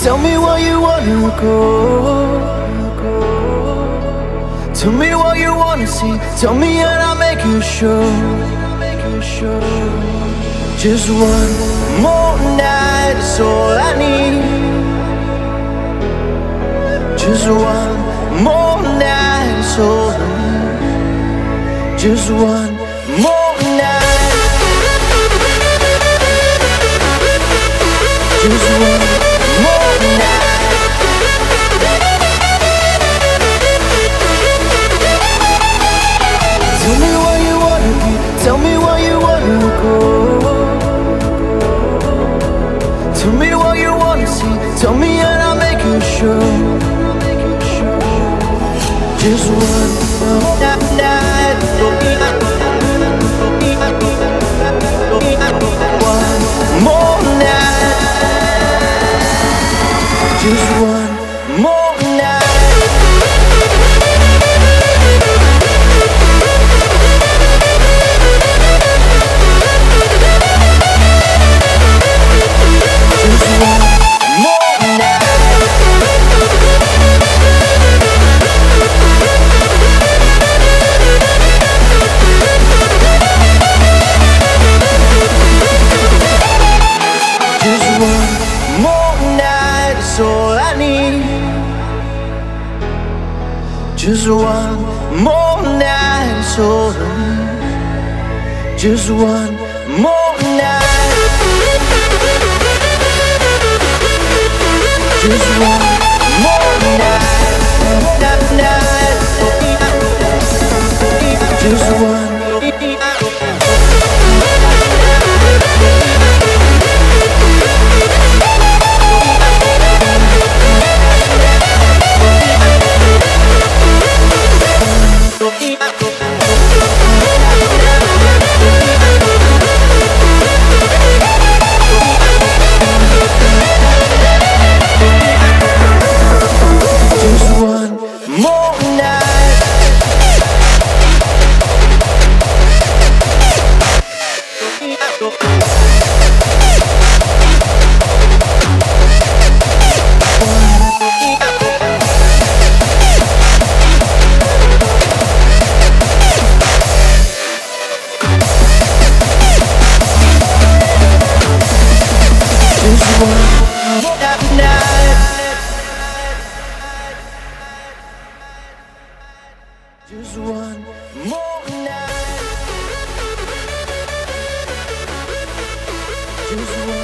tell me where you wanna go. Tell me what you wanna see, tell me and I'll make you sure. Just one more night is all I need. Just one more night is all I need. Just one more night. Just one more night. Tell me where you wanna be, tell me where you wanna go. Tell me what you wanna see, tell me and I'll make you sure. Just one more night. One more night. Just one more night. Just one more night is all I need. Just one more night. Just one more night. Just one. Just one more night. Just one.